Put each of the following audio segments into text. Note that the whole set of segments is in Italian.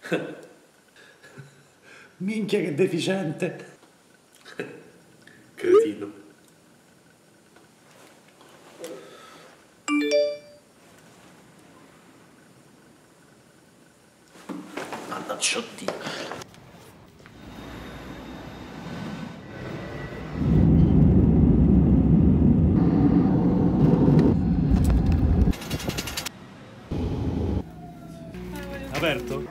Minchia che deficiente. Cretino. Mannaggia Dio. Aperto?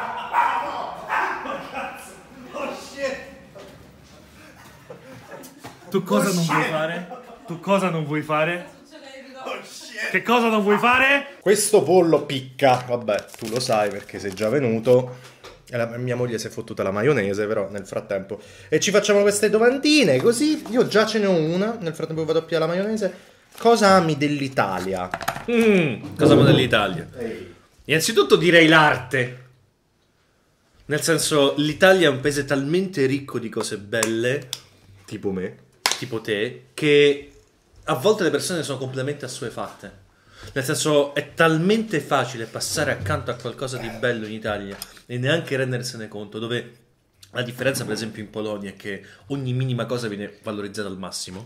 Tu cosa non vuoi fare? Tu cosa non vuoi fare? Che cosa non vuoi fare? Questo pollo picca, vabbè, tu lo sai perché sei già venuto. E mia moglie si è fottuta la maionese, però nel frattempo. E ci facciamo queste domandine, così io già ce ne ho una. Nel frattempo vado a pigliare la maionese. Cosa ami dell'Italia? Cosa amo dell'Italia? Innanzitutto direi l'arte. Nel senso, l'Italia è un paese talmente ricco di cose belle, Tipo me. tipo te, che a volte le persone sono completamente assuefatte. Nel senso, è talmente facile passare accanto a qualcosa di bello in Italia e neanche rendersene conto, dove la differenza, per esempio, in Polonia è che ogni minima cosa viene valorizzata al massimo.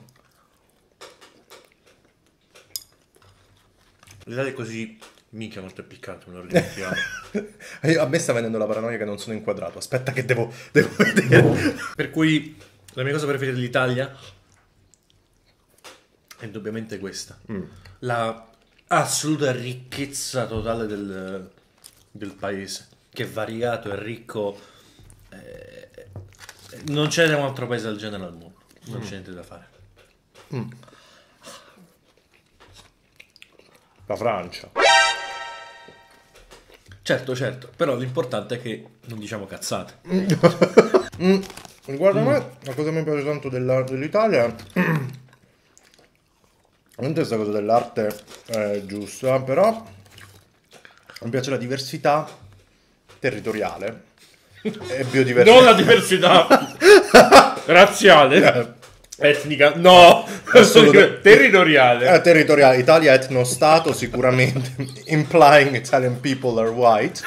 L'Italia è così... Minchia, molto piccante, me lo dimenticato. A me sta venendo la paranoia che non sono inquadrato. Aspetta che devo vedere. Per cui la mia cosa preferita dell'Italia è indubbiamente questa. La assoluta ricchezza totale del paese, che è variegato, è ricco. Non c'è un altro paese del genere al mondo. Non c'è niente da fare. La Francia. Certo, però l'importante è che non diciamo cazzate. Guarda me, la cosa che mi piace tanto dell'Italia non è questa cosa dell'arte è giusta, però mi piace la diversità territoriale e biodiversità. Non la diversità razziale, etnica, no, Assolutamente. territoriale. Territoriale, Italia etnostato sicuramente, implying Italian people are white.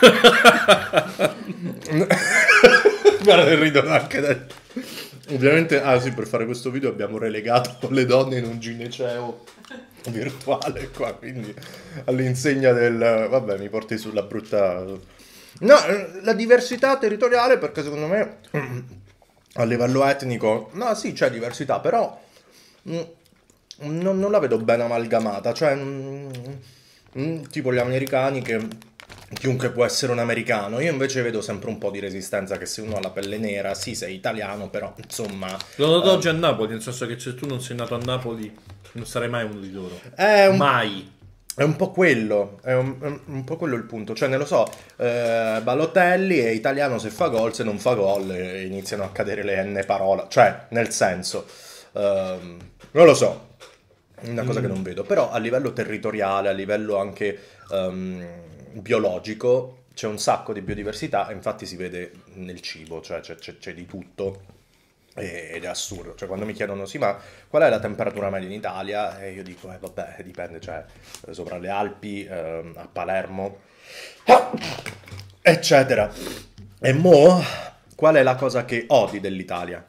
Guarda, ridono anche da... Ovviamente, sì, per fare questo video abbiamo relegato le donne in un gineceo virtuale qua, quindi all'insegna del... Vabbè, mi porti sulla brutta... No, la diversità territoriale, perché secondo me a livello etnico, no, sì, c'è diversità, però non la vedo ben amalgamata, cioè tipo gli americani che chiunque può essere un americano, io invece vedo sempre un po' di resistenza, che se uno ha la pelle nera, sì, sei italiano, però insomma... L'ho notato oggi a Napoli, nel senso che se tu non sei nato a Napoli non sarai mai uno di loro. Mai. È un po' quello, è un po' quello il punto, cioè ne lo so, Balotelli è italiano se fa gol, se non fa gol iniziano a cadere le n parole, cioè nel senso, non lo so, è una cosa che non vedo, però a livello territoriale, a livello anche biologico c'è un sacco di biodiversità e infatti si vede nel cibo, cioè c'è di tutto. Ed è assurdo, cioè quando mi chiedono sì ma qual è la temperatura media in Italia e io dico vabbè dipende, cioè sopra le Alpi, a Palermo eccetera. E mo qual è la cosa che odi dell'Italia?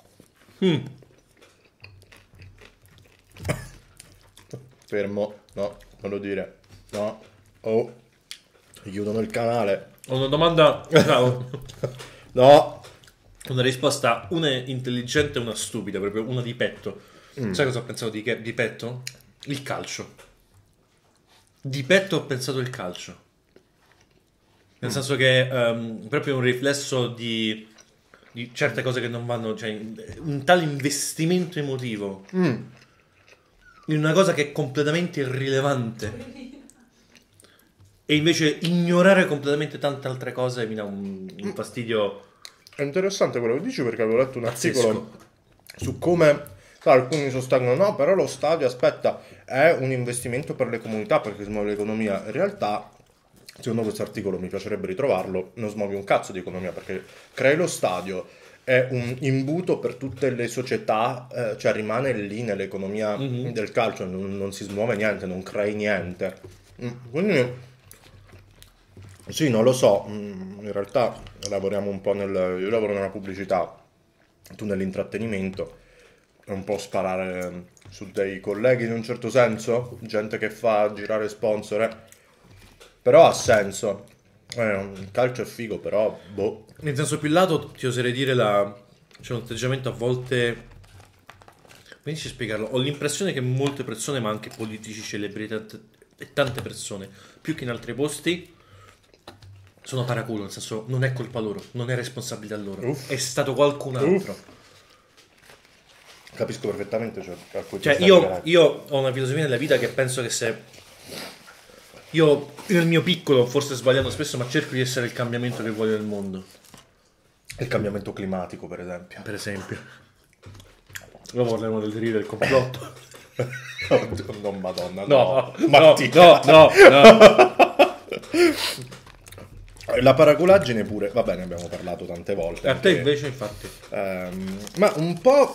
Fermo, no, non lo dire, no, oh, chiudono il canale, Ho una domanda, bravo. no. Una risposta, una intelligente e una stupida, proprio una di petto. Sai cosa ho pensato di petto? Il calcio. Di petto ho pensato il calcio. Nel senso che proprio un riflesso di certe cose che non vanno, cioè un tale investimento emotivo in una cosa che è completamente irrilevante e invece ignorare completamente tante altre cose mi dà un fastidio. È interessante quello che dici perché avevo letto un Pazzesco. articolo su come alcuni sostengono no, però lo stadio, aspetta, è un investimento per le comunità perché smuove l'economia. In realtà, secondo questo articolo, mi piacerebbe ritrovarlo, non smuovi un cazzo di economia perché crei lo stadio, è un imbuto per tutte le società, cioè rimane lì nell'economia del calcio, non si smuove niente, non crei niente. Quindi Sì, non lo so, in realtà lavoriamo un po' io lavoro nella pubblicità, tu nell'intrattenimento, è un po' sparare su dei colleghi in un certo senso, gente che fa girare sponsor, però ha senso. Il calcio è figo, però, boh. In senso più lato ti oserei dire c'è un atteggiamento a volte. Come dici spiegarlo? Ho l'impressione che molte persone, ma anche politici, celebrità e tante persone, più che in altri posti, sono paraculo, nel senso non è colpa loro, non è responsabilità loro, Uff. è stato qualcun altro. Capisco perfettamente, cioè, a cui ti Cioè stai io, riferendo. io ho una filosofia nella vita che penso che se io nel mio piccolo, forse sbagliando spesso, ma cerco di essere il cambiamento che voglio nel mondo, Il cambiamento climatico, per esempio. per esempio. Dopo parleremo del delirio del complotto. Oddio, non madonna, No, no, Mattia. no, no. La paraculaggine pure, va bene, abbiamo parlato tante volte. A te anche- invece, infatti. ma un po'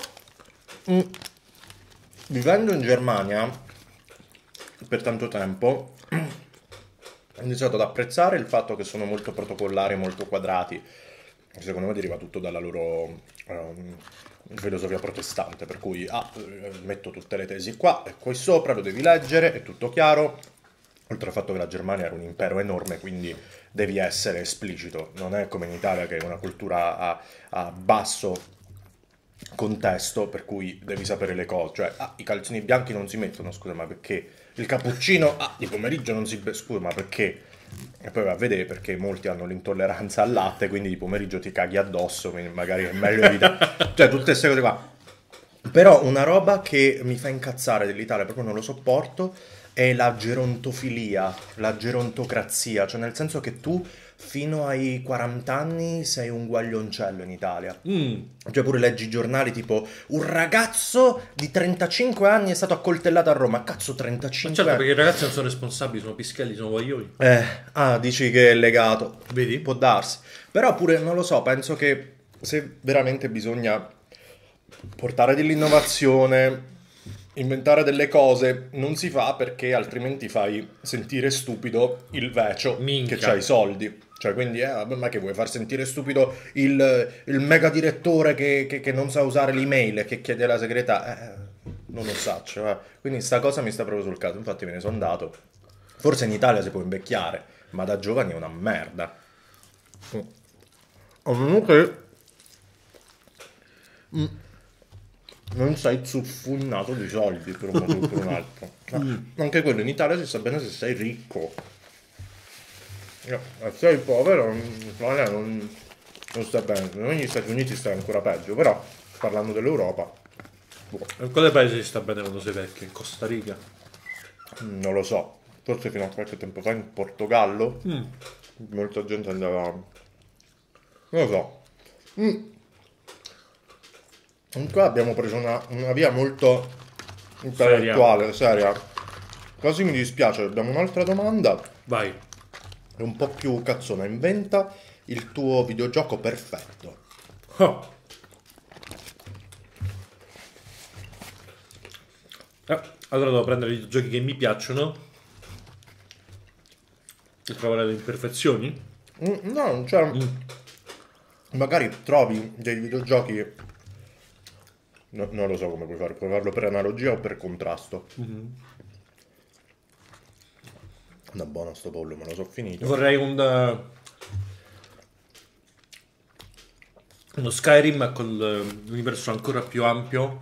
vivendo in Germania per tanto tempo ho iniziato ad apprezzare il fatto che sono molto protocollari, molto quadrati. Secondo me deriva tutto dalla loro filosofia protestante, per cui metto tutte le tesi qua e qui sopra, lo devi leggere, è tutto chiaro. Oltre al fatto che la Germania era un impero enorme, quindi devi essere esplicito. Non è come in Italia che è una cultura a basso contesto, per cui devi sapere le cose. Cioè, i calzini bianchi non si mettono, scusa, ma perché? Il cappuccino, di pomeriggio non si... Scusa, ma perché? E poi va a vedere perché molti hanno l'intolleranza al latte, quindi di pomeriggio ti caghi addosso, quindi magari è meglio evitare. Cioè, tutte queste cose qua. Però una roba che mi fa incazzare dell'Italia, proprio non lo sopporto, è la gerontofilia, la gerontocrazia, cioè nel senso che tu fino ai 40 anni sei un guaglioncello in Italia. Cioè pure leggi i giornali tipo un ragazzo di 35 anni è stato accoltellato a Roma. Cazzo, 35 Ma certo, anni. perché i ragazzi non sono responsabili, sono pischelli, sono guaglioni. Dici che è legato. Vedi? Può darsi. Però pure, non lo so, penso che se veramente bisogna portare dell'innovazione, inventare delle cose, non si fa perché altrimenti fai sentire stupido il vecio Minchia. che c'ha i soldi. Cioè, quindi, vabbè, ma che vuoi far sentire stupido il mega direttore che non sa usare l'email e che chiede la segretaria? Non lo so, cioè, quindi sta cosa mi sta proprio sul caso. Infatti me ne sono andato. Forse in Italia si può invecchiare, ma da giovani è una merda. Comunque non sei zuffunnato di soldi per un motivo o per un altro. Anche quello in Italia si sa bene se sei ricco. Se sei povero in Italia non sta bene. Negli Stati Uniti sta ancora peggio, però parlando dell'Europa In quale paese si sta bene quando sei vecchio? In Costa Rica? non lo so. Forse fino a qualche tempo fa in Portogallo molta gente andava... Non lo so. Qua abbiamo preso una via molto intellettuale, seria. Quasi mi dispiace, abbiamo un'altra domanda. Vai. È un po' più cazzona. Inventa il tuo videogioco perfetto. Oh. Allora devo prendere i giochi che mi piacciono e trovare le imperfezioni. No, cioè... Magari trovi dei videogiochi... non lo so come puoi fare. Puoi farlo per analogia o per contrasto. No, buono sto pollo, me lo so finito. Vorrei uno Skyrim con l'universo ancora più ampio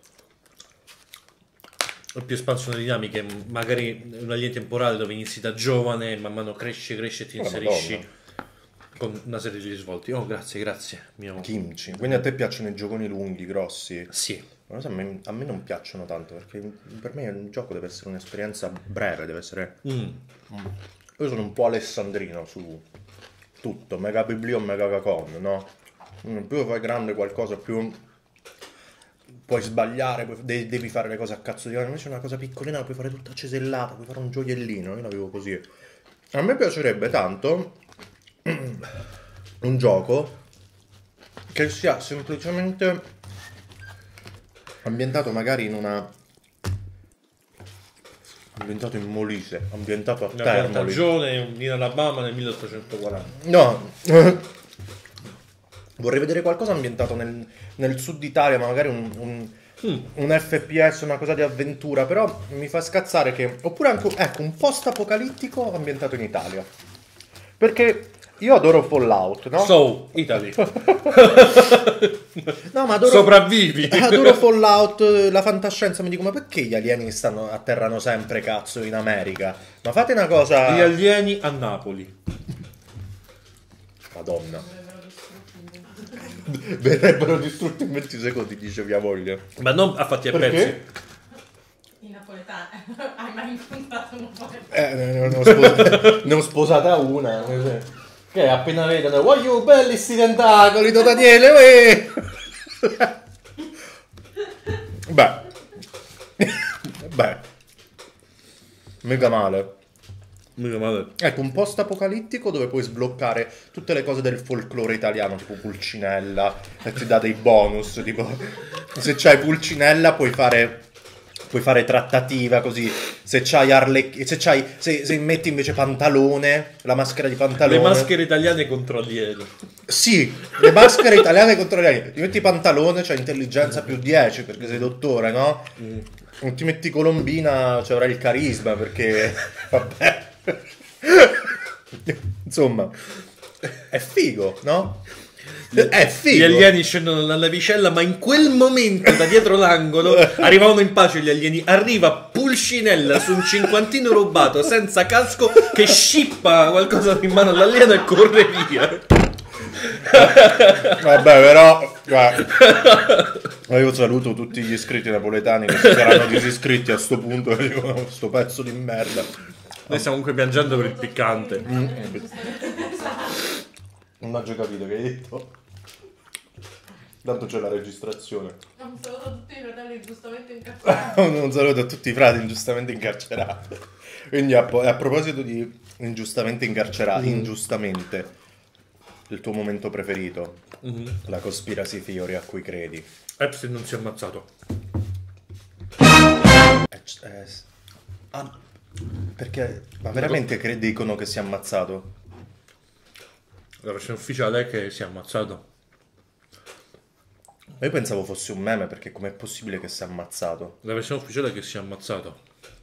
e più espansione dinamiche, magari una linea temporale dove inizi da giovane e man mano cresci e ti inserisci Madonna. con una serie di risvolti. Oh, grazie, mio... Kimchi. Quindi a te piacciono i gioconi lunghi, grossi? Sì. Non lo so, a me non piacciono tanto, perché per me un gioco deve essere un'esperienza breve, deve essere... Io sono un po' alessandrino su tutto, mega biblio, mega cacon, no? Più fai grande qualcosa, più puoi sbagliare, devi fare le cose a cazzo di cane. Invece una cosa piccolina la puoi fare tutta cesellata, puoi fare un gioiellino, io la vivo così. A me piacerebbe tanto un gioco che sia semplicemente ambientato magari in una Ambientato in Molise, ambientato a Una Termoli. piantagione in Alabama nel 1840. No, vorrei vedere qualcosa ambientato nel sud Italia, ma magari un FPS, una cosa di avventura, però mi fa scazzare che... Oppure anche, ecco, un post-apocalittico ambientato in Italia. Perché io adoro Fallout, no? So, Italy. No, ma adoro... Sopravvivi. Adoro Fallout, la fantascienza, mi dico, ma perché gli alieni atterrano sempre, cazzo, in America? Ma fate una cosa... Gli alieni a Napoli. Madonna. Verrebbero distrutti in 20 secondi, dice mia moglie. Ma non a fatti a Perché? pezzi. I napoletani. Hai mai incontrato un napoletano? Ne ho sposata una. Che appena vedono, voglio belli sti tentacoli, Don Daniele, uè! Beh, mega male. Mica male. Ecco, un post apocalittico dove puoi sbloccare tutte le cose del folklore italiano, tipo Pulcinella, e ti dà dei bonus, tipo se c'hai Pulcinella puoi fare trattativa, così se c'hai se metti invece Pantalone, la maschera di Pantalone. Le maschere italiane contro alieni. Sì, le maschere italiane contro gli alieni. Ti metti Pantalone, c'hai intelligenza più 10 perché sei dottore, no? Non ti metti Colombina, ci avrai il carisma perché vabbè. Insomma, è figo, no? È figo. Gli alieni scendono dalla navicella, ma in quel momento da dietro l'angolo arrivavano in pace gli alieni. Arriva Pulcinella su un cinquantino rubato senza casco che scippa qualcosa in mano all'alieno e corre via. Vabbè, però io saluto tutti gli iscritti napoletani che si saranno disiscritti a sto punto e dicono sto pezzo di merda. Noi stiamo comunque piangendo per il piccante. Non ho già capito che hai detto. Tanto c'è la registrazione. Un saluto a tutti i fratelli giustamente incarcerati. Un saluto a tutti i frati ingiustamente incarcerati. Quindi a proposito di ingiustamente incarcerati, ingiustamente, il tuo momento preferito, la conspiracy theory a cui credi. Epstein non si è ammazzato. Perché? Ma veramente dicono che sia ammazzato? La versione ufficiale è che si è ammazzato. Io pensavo fosse un meme perché com'è possibile che sia ammazzato? La versione ufficiale è che si è ammazzato.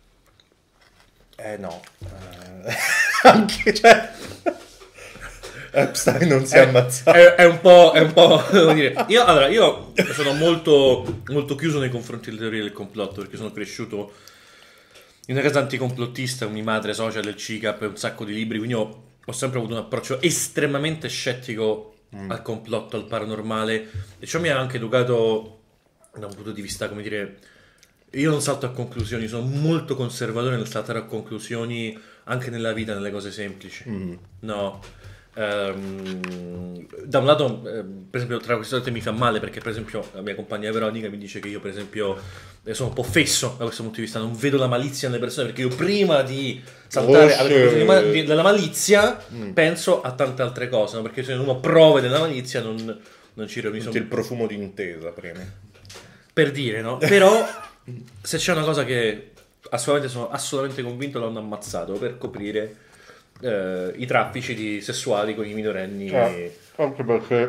No. Anche cioè... Epstein non si è ammazzato. È un po', devo dire. Io sono molto, molto chiuso nei confronti delle teorie del complotto perché sono cresciuto in una casa anticomplottista, mia madre socia del CICAP e un sacco di libri, quindi ho sempre avuto un approccio estremamente scettico al complotto, al paranormale, e ciò mi ha anche educato da un punto di vista, come dire, io non salto a conclusioni, sono molto conservatore nel saltare a conclusioni anche nella vita, nelle cose semplici. No. Da un lato, per esempio, tra queste volte mi fa male perché, per esempio, la mia compagna Veronica mi dice che io, per esempio, sono un po' fesso da questo punto di vista, non vedo la malizia nelle persone perché io prima di saltare della malizia penso a tante altre cose, no? Perché se uno prove della malizia non ci Senti il profumo di intesa prima. per dire, no? Però se c'è una cosa che sono assolutamente convinto l'hanno ammazzato per coprire i traffici sessuali con i minorenni. Anche perché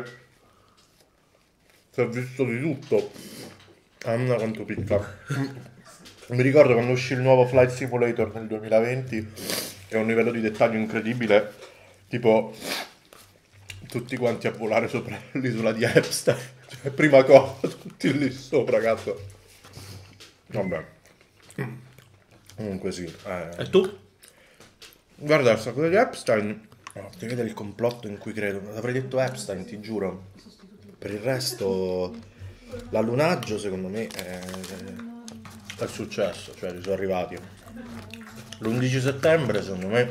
si è visto di tutto. Anna quanto picca. Mi ricordo quando uscì il nuovo Flight Simulator nel 2020, che è un livello di dettaglio incredibile, tipo tutti quanti a volare sopra l'isola di Epstein, cioè, prima cosa, tutti lì sopra, cazzo. Vabbè. Comunque sì. E tu? Guarda, questa cosa di Epstein, ti vede il complotto in cui credo. Avrei detto Epstein, ti giuro. Per il resto, l'allunaggio secondo me è successo, cioè ci sono arrivati. L'11 settembre secondo me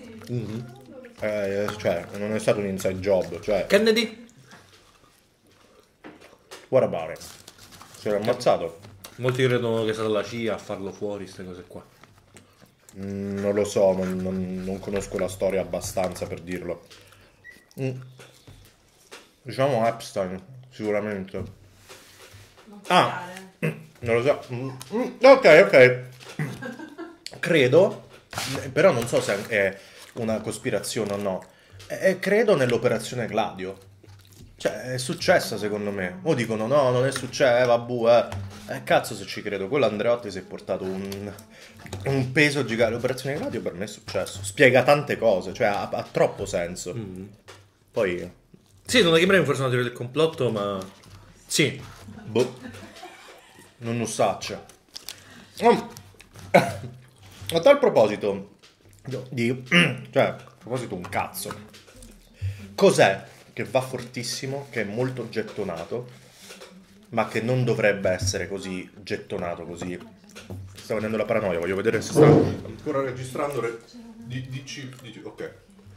cioè non è stato un inside job, cioè Kennedy? what about it? Si era ammazzato? Molti credono che sia stata la CIA a farlo fuori, queste cose qua. Non lo so, non conosco la storia abbastanza per dirlo. Diciamo Epstein, sicuramente. Non Non lo so. Ok. credo, però non so se è una cospirazione o no, credo nell'operazione Gladio. Cioè, è successa secondo me. O dicono no, non è successo, vabbè. Cazzo se ci credo. Quello Andreotti si è portato un peso gigante. L'operazione Gladio per me è successo. Spiega tante cose, cioè ha troppo senso. Poi... Sì, non la chiamerei forse una teoria del complotto, ma... Sì. Boh. Non saccia. A tal proposito cioè, a proposito un cazzo. Cos'è che va fortissimo, che è molto gettonato, ma che non dovrebbe essere così gettonato così? Sta venendo la paranoia, voglio vedere se sta ancora registrando. Dici, ok.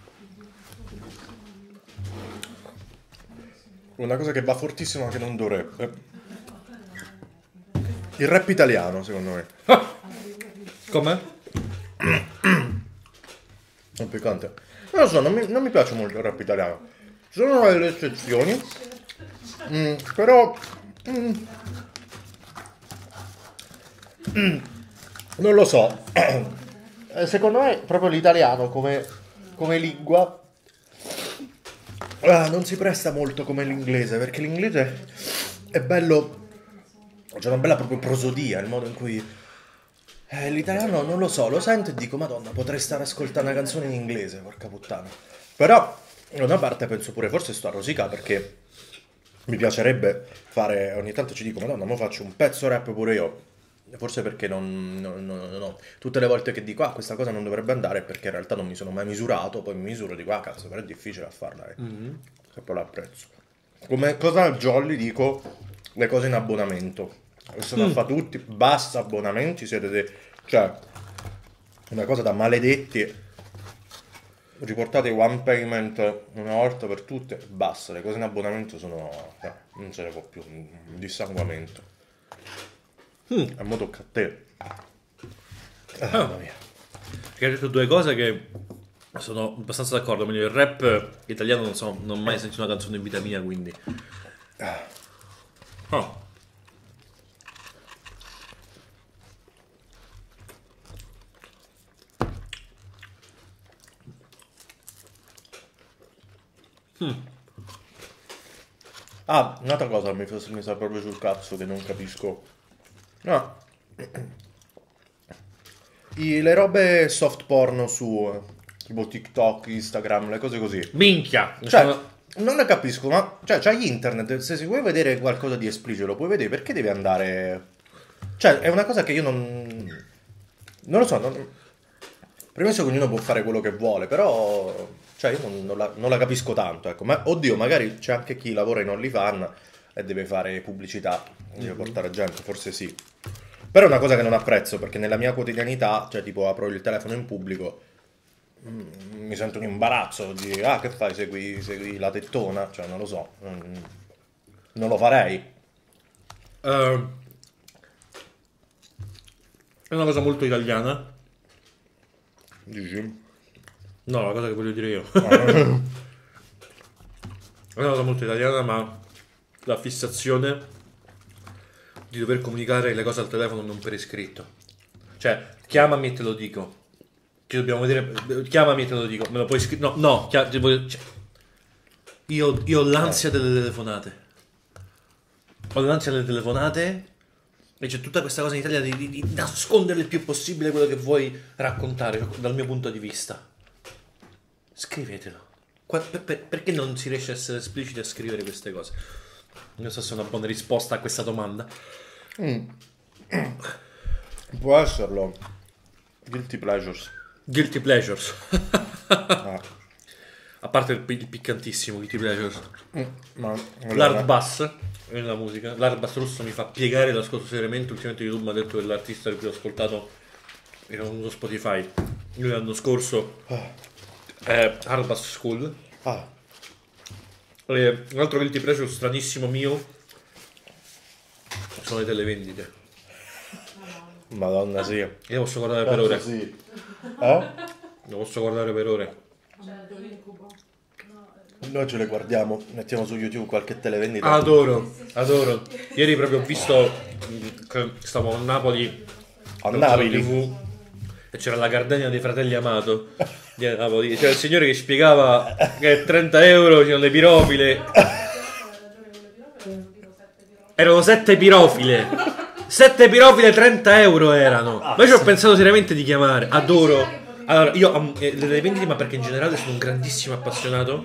Una cosa che va fortissimo ma che non dovrebbe. Il rap italiano, secondo me. Come? È piccante. Non lo so, non mi piace molto il rap italiano. Ci sono delle eccezioni. Però... non lo so. Secondo me proprio l'italiano come lingua non si presta molto come l'inglese, perché l'inglese è bello, c'è una bella proprio prosodia, il modo in cui l'italiano non lo so, lo sento e dico madonna, potrei stare ascoltando una canzone in inglese, porca puttana. Però da una parte penso pure forse sto a rosicare, perché mi piacerebbe fare, ogni tanto ci dico madonna, mo faccio un pezzo rap pure io. Forse perché no. Tutte le volte che dico questa cosa non dovrebbe andare è perché in realtà non mi sono mai misurato, poi mi misuro e dico cazzo, però è difficile a farla, se poi l'apprezzo. Come cosa al Jolly dico le cose in abbonamento. Sono a fa tutti, basta abbonamenti, cioè una cosa da maledetti. Riportate one payment una volta per tutte, basta, le cose in abbonamento sono non se ne può più, un dissanguamento. A mo' tocca a te. Mamma mia. Che hai detto due cose che sono abbastanza d'accordo. Meglio il rap italiano non ho mai sentito una canzone in vita mia, quindi. Un'altra cosa mi sta proprio sul cazzo che non capisco. No. Le robe soft porno su tipo TikTok, Instagram, le cose così. Minchia! Cioè, non ne capisco, ma cioè, c'hai internet, se vuoi vedere qualcosa di esplicito lo puoi vedere, perché devi andare... Cioè, è una cosa che io non lo so, premesso che ognuno può fare quello che vuole, però... Cioè, io non la capisco tanto, ecco. Ma, oddio, magari c'è anche chi lavora in OnlyFans e deve fare pubblicità, deve portare gente, forse sì. Però è una cosa che non apprezzo, perché nella mia quotidianità, cioè tipo apro il telefono in pubblico, mi sento un imbarazzo di che fai, segui la tettona, cioè non lo so, non lo farei. È una cosa molto italiana. Dici? No, la cosa che voglio dire io. È una cosa molto italiana, ma la fissazione di dover comunicare le cose al telefono non per iscritto. Cioè, chiamami e te lo dico. Ci dobbiamo vedere. Chiamami e te lo dico. Me lo puoi scrivere? No, io ho l'ansia delle telefonate. Ho l'ansia delle telefonate. E c'è tutta questa cosa in Italia di nascondere il più possibile quello che vuoi raccontare dal mio punto di vista. Scrivetelo. Perché non si riesce a essere espliciti a scrivere queste cose? Non so se è una buona risposta a questa domanda. Può esserlo. Guilty pleasures. Guilty pleasures. A parte il piccantissimo Guilty pleasures. L'hard bass nella musica. L'hard bass russo mi fa piegare l'ascolto seriamente. Ultimamente YouTube mi ha detto che l'artista che più ho ascoltato era uno Spotify. Io l'anno scorso Hard Bass School. Un altro guilty pleasure stranissimo mio sono le televendite. Madonna, sì. Io posso guardare per ore. Sì. Lo posso guardare per ore. Noi ce le guardiamo, mettiamo su YouTube qualche televendita. Adoro. Ieri proprio ho visto che stavo a Napoli. A Napoli. e c'era la gardenia dei fratelli Amato. C'era il signore che spiegava che 30 euro c'erano le pirofile. Erano 7 pirofile. 7 pirofile 30 euro erano. Ma io ci ho pensato seriamente di chiamare. Adoro. Allora, io le vendite, ma perché in generale sono un grandissimo appassionato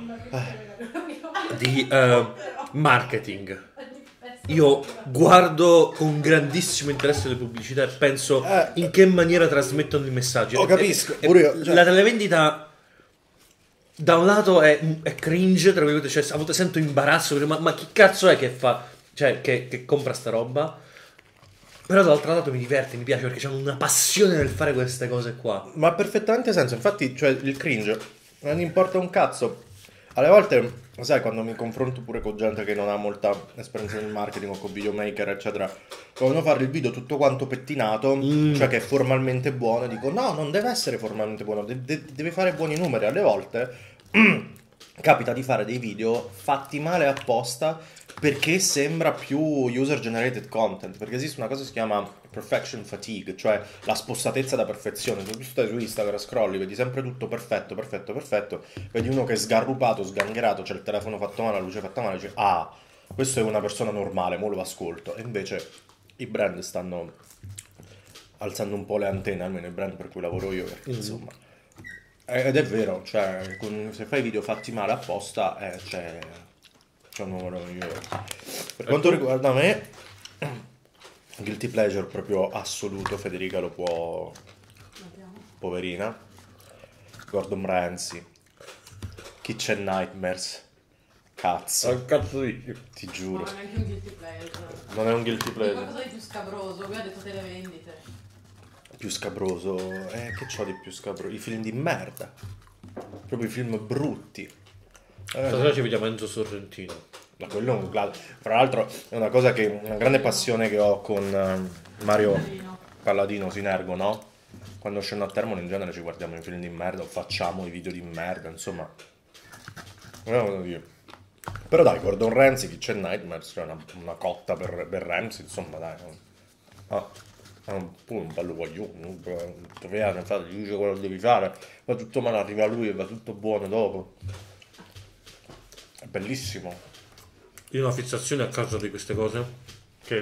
di marketing. Io guardo con grandissimo interesse le pubblicità e penso in che maniera trasmettono i messaggi. Capisco. Pure io, cioè... La televendita da un lato è cringe, tra virgolette, cioè a volte sento imbarazzo, ma chi cazzo è che fa, cioè che compra sta roba? Però dall'altro lato mi diverte, mi piace perché hanno una passione nel fare queste cose qua. Ma ha perfettamente senso, infatti, cioè il cringe non importa un cazzo. Alle volte, sai, quando mi confronto pure con gente che non ha molta esperienza nel marketing o con videomaker, eccetera, vogliono fare il video tutto quanto pettinato, cioè che è formalmente buono, e dico no, non deve essere formalmente buono, deve fare buoni numeri. Alle volte capita di fare dei video fatti male apposta perché sembra più user generated content, perché esiste una cosa che si chiama perfection fatigue, cioè la spossatezza da perfezione. Tu stai su Instagram, scrolli, vedi sempre tutto perfetto, vedi uno che è sgarrupato, sgangherato, c'è il telefono fatto male, la luce fatta male, dici ah, questo è una persona normale, mo lo ascolto. E invece i brand stanno alzando un po' le antenne, almeno i brand per cui lavoro io, perché insomma, ed è vero, cioè se fai video fatti male apposta c'è un numero migliore. Per quanto riguarda me, guilty pleasure proprio assoluto, Federica lo può, poverina, Gordon Ramsay, Kitchen Nightmares, cazzo, Cazzo dici? ti giuro, Non è neanche un guilty pleasure. non è un guilty È pleasure. qualcosa di più scabroso, qui ha detto televendite. Più scabroso, che c'ho di più scabroso? I film di merda, proprio i film brutti. Stasera ci vediamo Enzo Sorrentino. Ma quello è un fra l'altro è una cosa che una grande passione che ho con Mario Palladino Sinergo, no? Quando scendo a Termoli in genere ci guardiamo i film di merda o facciamo i video di merda, insomma. Però dai, Gordon Ramsay, chi c'è Nightmares, cioè una cotta per Ramsay, insomma dai. È un bello vogliono, infatti gli dice quello che devi fare, va tutto male, arriva lui e va tutto buono dopo. È bellissimo. Io ho una fissazione a causa di queste cose che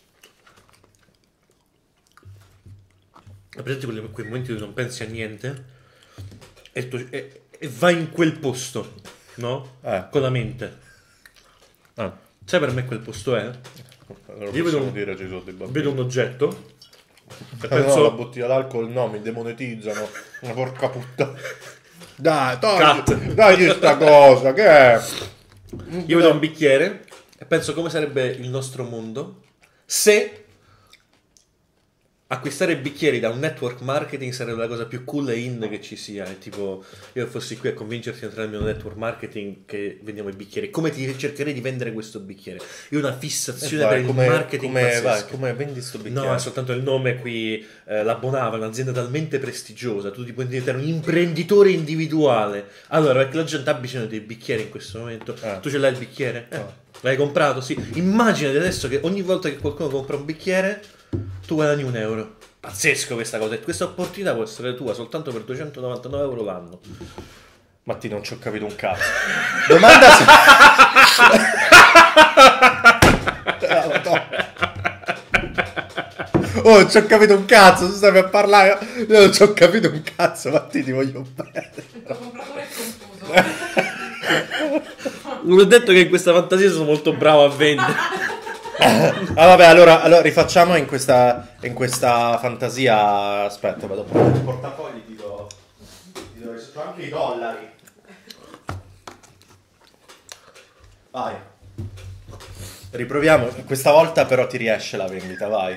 è presente quei momenti dove non pensi a niente e vai in quel posto, no? Con la mente. Sai per me quel posto è? Io vedo un oggetto e penso no, la bottiglia d'alcol no, mi demonetizzano, una porca puttana. Dai, dai sta cosa, che è? Io vedo un bicchiere e penso come sarebbe il nostro mondo se acquistare bicchieri da un network marketing sarebbe la cosa più cool e in che ci sia. È tipo, io fossi qui a convincerti di entrare nel mio network marketing che vendiamo i bicchieri. Come ti cercherei di vendere questo bicchiere? Io ho una fissazione per il marketing pazzesca. Come vendi sto bicchiere? No, è soltanto il nome qui, la Bonava, un'azienda talmente prestigiosa, tu ti puoi diventare un imprenditore individuale. Allora, perché la gente ha bisogno dei bicchieri in questo momento. Tu ce l'hai il bicchiere? L'hai comprato? Sì. Immaginati adesso che ogni volta che qualcuno compra un bicchiere tu guadagni €1. Pazzesco questa cosa. E questa opportunità può essere tua soltanto per €299 l'anno. Matti, non ci ho capito un cazzo. Domanda se... Oh, non ci ho capito un cazzo, tu stavi a parlare. Io non ci ho capito un cazzo, Matti, ti voglio bene. Il tuo compratore è confuso. Non ho detto che in questa fantasia sono molto bravo a vendere. Vabbè, allora rifacciamo in questa fantasia. Aspetta, vado a prendere il portafogli, ti do anche i dollari. Vai. Riproviamo, questa volta però ti riesce la vendita, vai.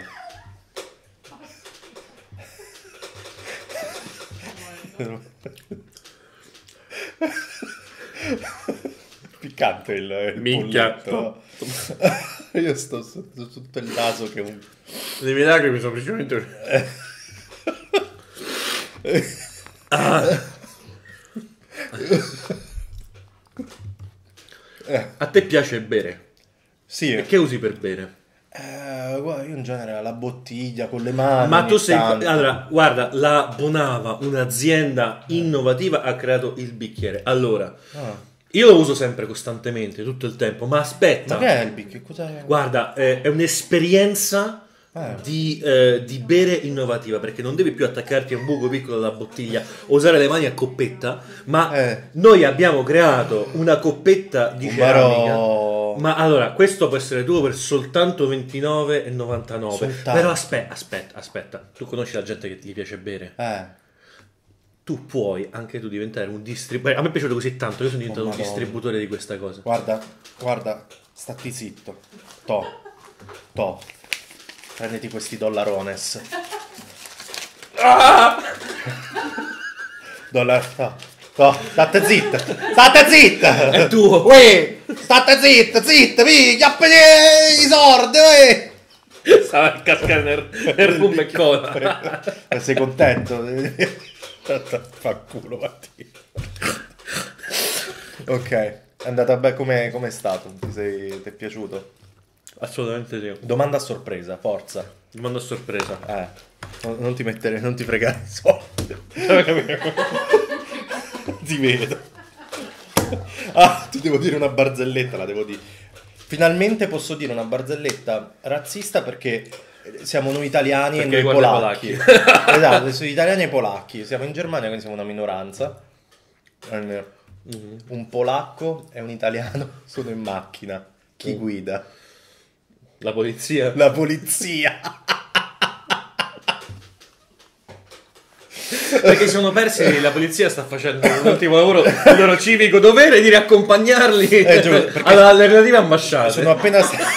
Piccante il minchia polletto. Io sto sotto il naso che un... Le mie lacrime sono semplicemente... A te piace bere? Sì. E che usi per bere? guarda, io in genere la bottiglia con le mani. Ma tu sei... tanto. Allora, guarda, la Bonava, un'azienda innovativa, ha creato il bicchiere. Allora, io lo uso sempre costantemente, tutto il tempo, ma aspetta. Ma che è il bicchiere? Cos'è? Guarda, è un'esperienza di bere innovativa, perché non devi più attaccarti a un buco piccolo della bottiglia o usare le mani a coppetta, ma noi abbiamo creato una coppetta di ceramica. Ma allora, questo può essere tuo per soltanto 29,99. Però aspetta, tu conosci la gente che ti piace bere? Tu puoi anche tu diventare un distributore. A me è piaciuto così tanto, io sono diventato un distributore di questa cosa. Guarda, stati zitto. To. Prenditi questi dollarones. State zitta. È tuo. Uè, state zitta, piglia i sordi, uè. Stava a cascare nel rum e cola. Sei contento? Fa culo, Mattia. Ok, è andata bene. Com'è stato? Ti è piaciuto? Assolutamente sì. Domanda a sorpresa, forza. Domanda a sorpresa. Non ti fregare i soldi. Ti vedo. Ti devo dire una barzelletta, la devo dire. Finalmente posso dire una barzelletta razzista perché siamo noi italiani perché e noi polacchi. polacchi. Esatto, sono italiani e polacchi. Siamo in Germania, quindi siamo una minoranza. Un polacco e un italiano sono in macchina. Chi guida? La polizia. La polizia. Perché si sono persi, la polizia sta facendo l'ultimo lavoro, il loro civico dovere di riaccompagnarli alla relativa ambasciata. Sono appena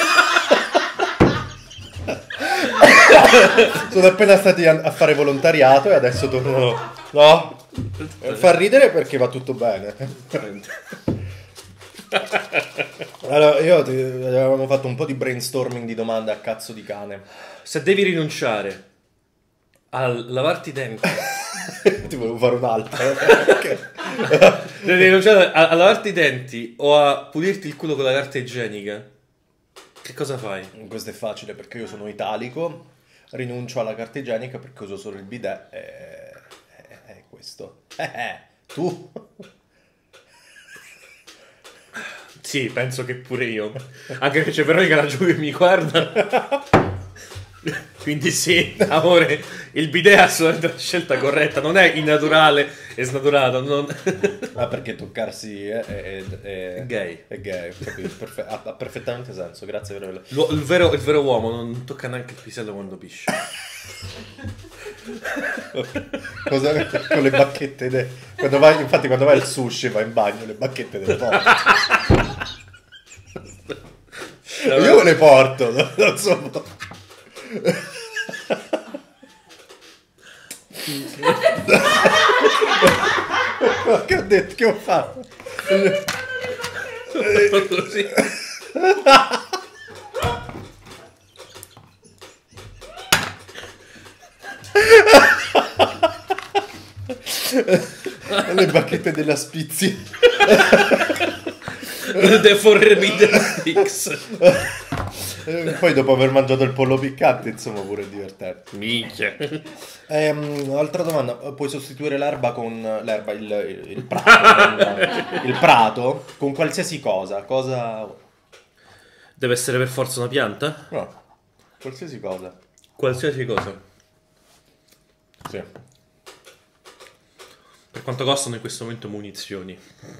stati a fare volontariato e adesso tornano. No? Fa ridere perché va tutto bene. Allora, avevamo fatto un po' di brainstorming di domande a cazzo di cane. Se devi rinunciare a lavarti i denti, ti volevo fare un'altra. devi rinunciare a lavarti i denti o a pulirti il culo con la carta igienica, che cosa fai? Questo è facile perché io sono italico, rinuncio alla carta igienica perché uso solo il bidet. È questo. Tu? Sì, penso che pure io. Anche che c'è Veronica laggiù che mi guarda. Quindi sì, amore, il bidet è assolutamente la scelta corretta. Non è innaturale e snaturato. Non... Ah, perché toccarsi è gay. È gay, ha perfettamente senso, grazie per il vero uomo non tocca neanche il pisello quando pisce. Cosa con le bacchette quando vai al sushi vai in bagno, le bacchette del porto. Io le porto, non so. Che ho detto? Che ho fatto? Così. Le bacchette della Spizia. The Forbidden Sticks. Poi dopo aver mangiato il pollo piccante, insomma, pure è divertente. Minchia. Altra domanda, puoi sostituire l'erba con il prato, il prato con qualsiasi cosa? Deve essere per forza una pianta? No, qualsiasi cosa. Qualsiasi cosa. Sì. Per quanto costano in questo momento munizioni?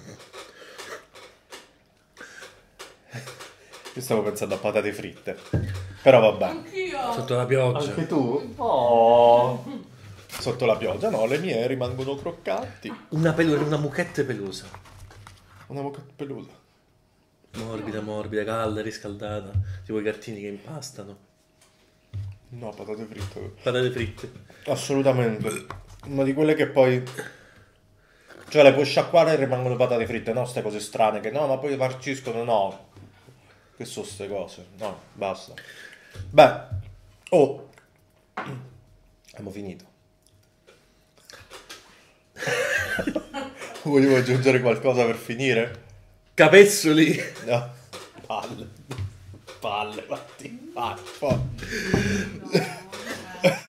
Io stavo pensando a patate fritte. Però vabbè. Anch'io. Sotto la pioggia. Anche tu? Oh. Sotto la pioggia? No, le mie rimangono croccanti. Una mucchetta pelosa. Una moquette pelosa. Morbida, calda, riscaldata. Tipo i cartini che impastano. No, patate fritte. Patate fritte. Assolutamente. Una di quelle che poi... Cioè le puoi sciacquare e rimangono patate fritte. No, ste cose strane che no, ma poi marciscono. No. Che sono ste cose? No, basta. Beh, abbiamo finito. Volevo aggiungere qualcosa per finire? Capezzoli. No. Palle, Matti. Vai, poi. No,